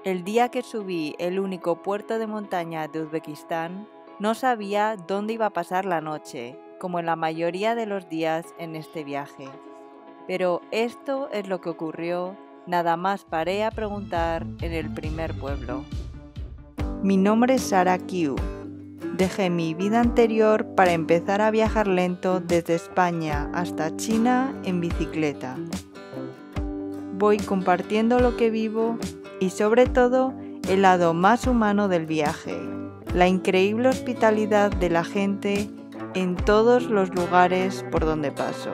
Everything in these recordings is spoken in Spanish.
El día que subí el único puerto de montaña de Uzbekistán, no sabía dónde iba a pasar la noche, como en la mayoría de los días en este viaje. Pero esto es lo que ocurrió, nada más paré a preguntar en el primer pueblo. Mi nombre es Sara Q. Dejé mi vida anterior para empezar a viajar lento desde España hasta China en bicicleta. Voy compartiendo lo que vivo y sobre todo el lado más humano del viaje, la increíble hospitalidad de la gente en todos los lugares por donde paso.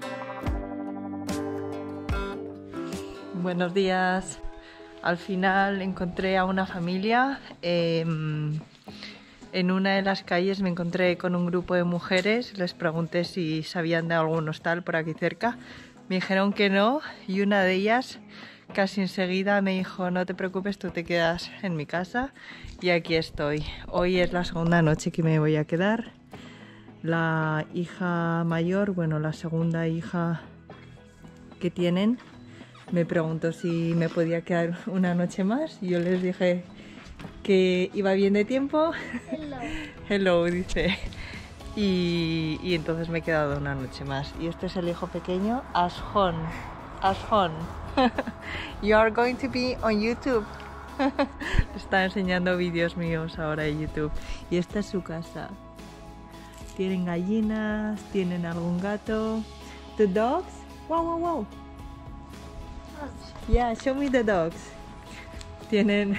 Buenos días. Al final encontré a una familia. En una de las calles me encontré con un grupo de mujeres. Les pregunté si sabían de algún hostal por aquí cerca. Me dijeron que no y una de ellas casi enseguida me dijo: no te preocupes, tú te quedas en mi casa. Y aquí estoy. Hoy es la segunda noche que me voy a quedar. La hija mayor, bueno, la segunda hija que tienen, me preguntó si me podía quedar una noche más. Yo les dije que iba bien de tiempo. Hello. Hello, dice. Y entonces me he quedado una noche más. Y este es el hijo pequeño, Ashon. Ashon. You are going to be on YouTube. Está enseñando vídeos míos ahora en YouTube. Y esta es su casa. Tienen gallinas, tienen algún gato. The dogs. Wow, wow, wow. Yeah, show me the dogs. Tienen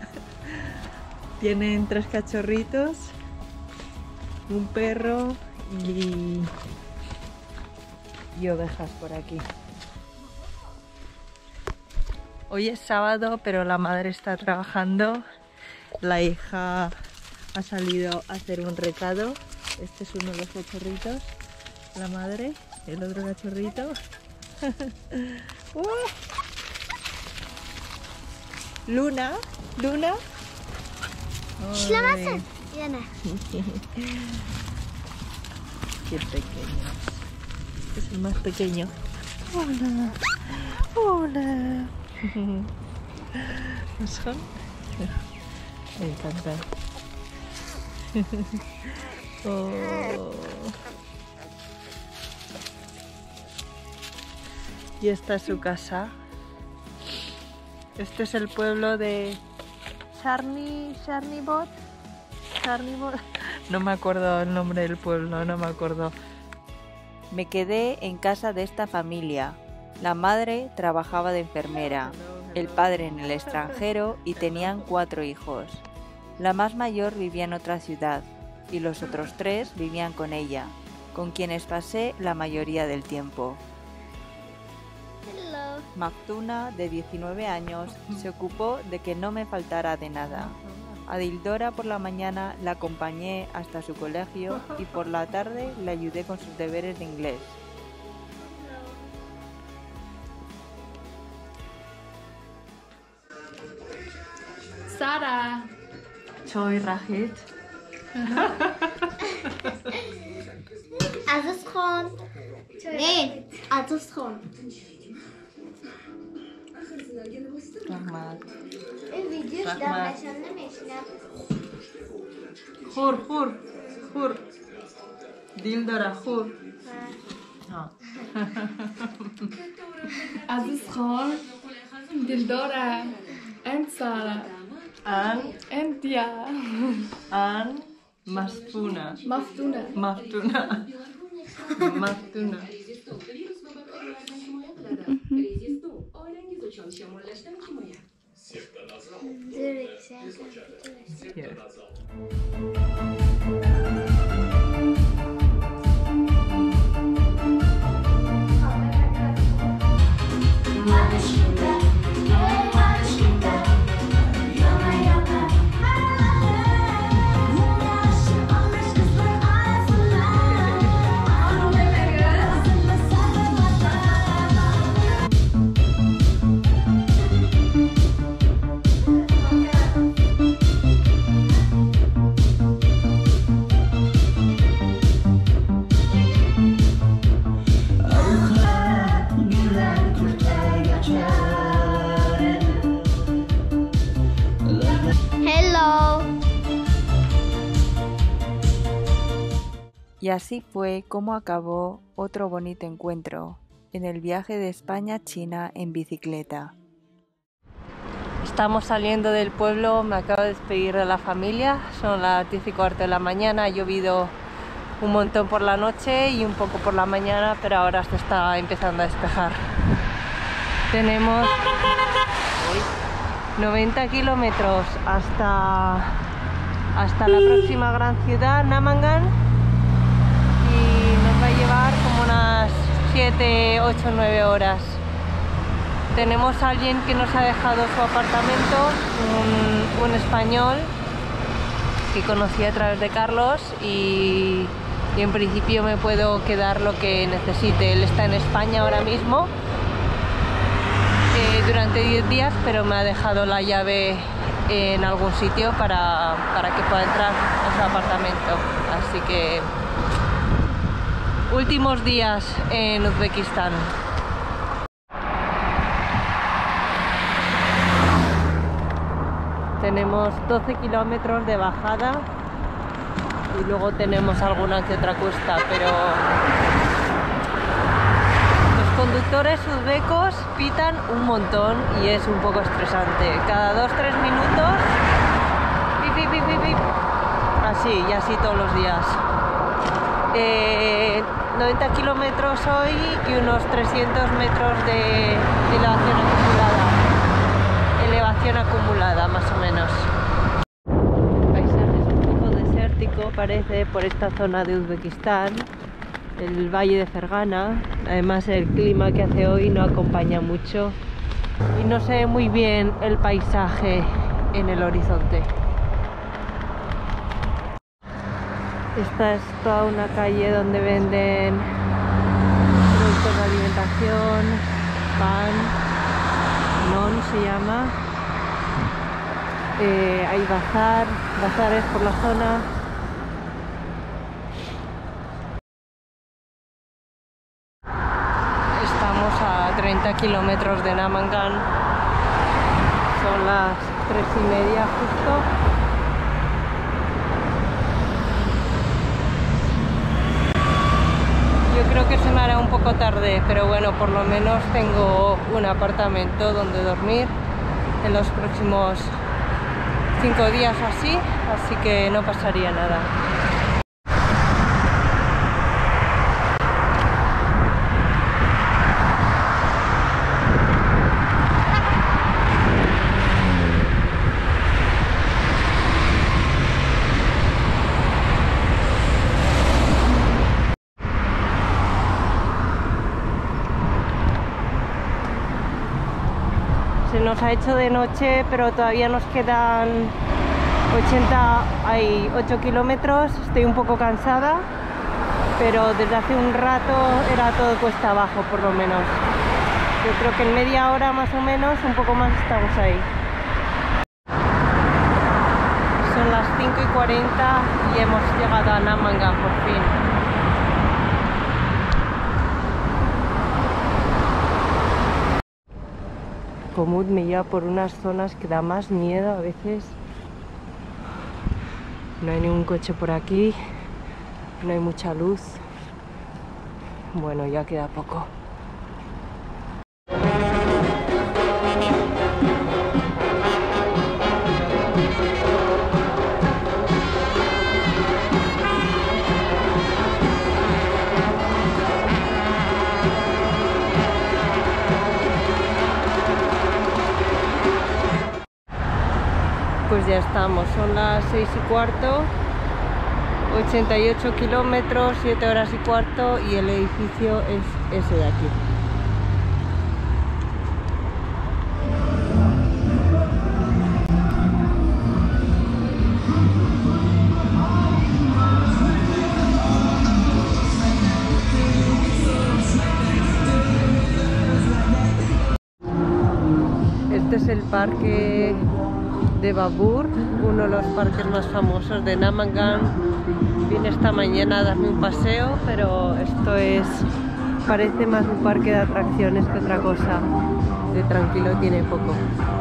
3 cachorritos, un perro y ovejas por aquí. Hoy es sábado, pero la madre está trabajando. La hija ha salido a hacer un recado. Este es uno de los cachorritos. La madre, el otro cachorrito. Luna, Luna. İşlemesin. Yine. Qué pequeño. Es el más pequeño. Hola. Hola. ¿Son? Me encanta. Oh. Y esta es su casa. Este es el pueblo de Charnibod. No me acuerdo el nombre del pueblo, no me acuerdo. Me quedé en casa de esta familia. La madre trabajaba de enfermera, el padre en el extranjero y tenían 4 hijos. La más mayor vivía en otra ciudad y los otros 3 vivían con ella, con quienes pasé la mayoría del tiempo. Hello. Maftuna, de 19 años, se ocupó de que no me faltara de nada. A Dildora por la mañana la acompañé hasta su colegio y por la tarde le ayudé con sus deberes de inglés. Sara. Soy Rajit. Aziz Khan. Ne? Aziz Khan. Rahmat. Video Rahmat. işlemesinde mi işlem? Hur. Dildora, hur. Ha. Aziz Khan. Dildora. And Sara. An And Dia. Maftuna. Maftuna. Maftuna. Zürich. Sen Here. Y así fue como acabó otro bonito encuentro en el viaje de España a China en bicicleta. Estamos saliendo del pueblo, me acabo de despedir de la familia, son las 10:15 de la mañana, ha llovido un montón por la noche y un poco por la mañana, pero ahora se está empezando a despejar. Tenemos 90 kilómetros hasta la próxima gran ciudad, Namangan, y nos va a llevar como unas 7, 8, 9 horas. Tenemos a alguien que nos ha dejado su apartamento, un español que conocí a través de Carlos y en principio me puedo quedar lo que necesite. Él está en España ahora mismo durante 10 días, pero me ha dejado la llave en algún sitio para que pueda entrar a su apartamento. Así que últimos días en Uzbekistán. Tenemos 12 kilómetros de bajada y luego tenemos alguna que otra cuesta, pero los conductores uzbecos pitan un montón y es un poco estresante. Cada 2-3 minutos, pip, pip, pip, pip, pip. Así, y así todos los días. 90 kilómetros hoy y unos 300 metros de elevación acumulada, más o menos. El paisaje es un poco desértico, parece, por esta zona de Uzbekistán, el valle de Fergana. Además el clima que hace hoy no acompaña mucho y no se ve muy bien el paisaje en el horizonte. Esta es toda una calle donde venden productos de alimentación, pan, non se llama. Hay bazares por la zona. Estamos a 30 kilómetros de Namangan, son las 3:30 justo. Yo creo que se me hará un poco tarde, pero bueno, por lo menos tengo un apartamento donde dormir en los próximos 5 días o así que no pasaría nada. Se nos ha hecho de noche, pero todavía nos quedan 8 kilómetros. Estoy un poco cansada, pero desde hace un rato era todo cuesta abajo, por lo menos. Yo creo que en media hora más o menos, un poco más, estamos ahí. Son las 5:40 y hemos llegado a Namangan por fin. Komoot me lleva por unas zonas que da más miedo a veces. No hay ningún coche por aquí, no hay mucha luz. Bueno, ya queda poco. Pues ya estamos, son las 6:15, 88 kilómetros, 7 horas y cuarto, y el edificio es ese de aquí. Este es el parque de Babur, uno de los parques más famosos de Namangan. Vine esta mañana a darme un paseo, pero esto parece más un parque de atracciones que otra cosa. De tranquilo tiene poco.